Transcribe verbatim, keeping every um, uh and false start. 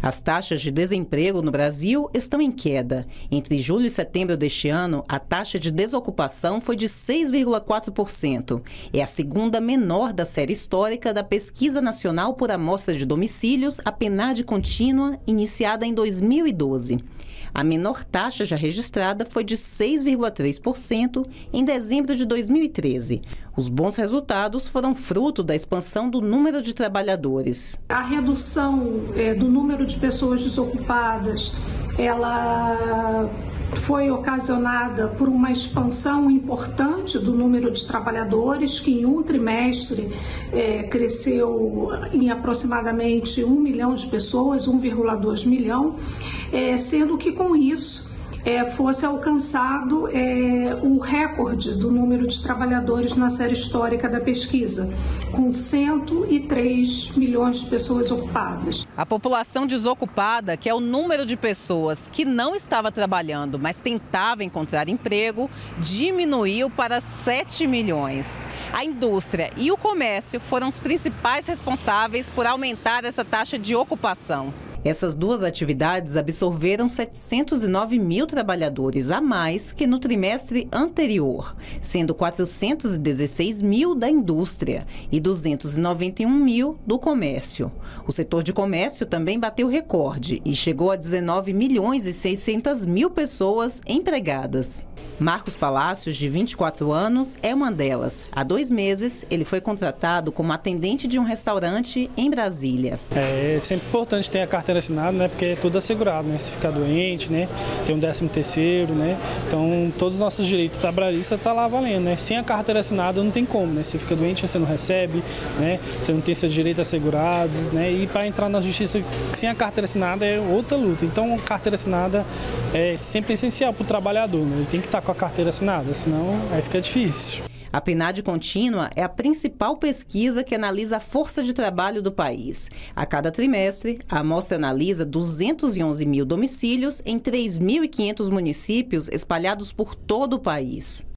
As taxas de desemprego no Brasil estão em queda. Entre julho e setembro deste ano, a taxa de desocupação foi de seis vírgula quatro por cento. É a segunda menor da série histórica da Pesquisa Nacional por Amostra de Domicílios, a PNAD contínua, iniciada em dois mil e doze. A menor taxa já registrada foi de seis vírgula três por cento em dezembro de dois mil e treze. Os bons resultados foram fruto da expansão do número de trabalhadores. A redução é, do número de pessoas desocupadas, ela foi ocasionada por uma expansão importante do número de trabalhadores, que em um trimestre é, cresceu em aproximadamente um milhão de pessoas, um vírgula dois milhão, é, sendo que com isso É, fosse alcançado é, o recorde do número de trabalhadores na série histórica da pesquisa, com cento e três milhões de pessoas ocupadas. A população desocupada, que é o número de pessoas que não estava trabalhando, mas tentava encontrar emprego, diminuiu para sete milhões. A indústria e o comércio foram os principais responsáveis por aumentar essa taxa de ocupação. Essas duas atividades absorveram setecentos e nove mil trabalhadores a mais que no trimestre anterior, sendo quatrocentos e dezesseis mil da indústria e duzentos e noventa e um mil do comércio. O setor de comércio também bateu recorde e chegou a dezenove milhões e seiscentas mil pessoas empregadas. Marcos Palácios, de vinte e quatro anos, é uma delas. Há dois meses, ele foi contratado como atendente de um restaurante em Brasília. É sempre importante ter a carteira assinada, né? Porque é tudo assegurado, né? Se ficar doente, né? Tem um décimo terceiro, né? Então, todos os nossos direitos trabalhistas estão lá valendo, né? Sem a carteira assinada não tem como, né? Você fica doente, você não recebe, né? Você não tem seus direitos assegurados, né? E para entrar na justiça sem a carteira assinada é outra luta. Então, a carteira assinada é sempre essencial para o trabalhador, né? Ele tem que estar com a carteira assinada, senão aí fica difícil. A PNAD contínua é a principal pesquisa que analisa a força de trabalho do país. A cada trimestre, a amostra analisa duzentos e onze mil domicílios em três mil e quinhentos municípios espalhados por todo o país.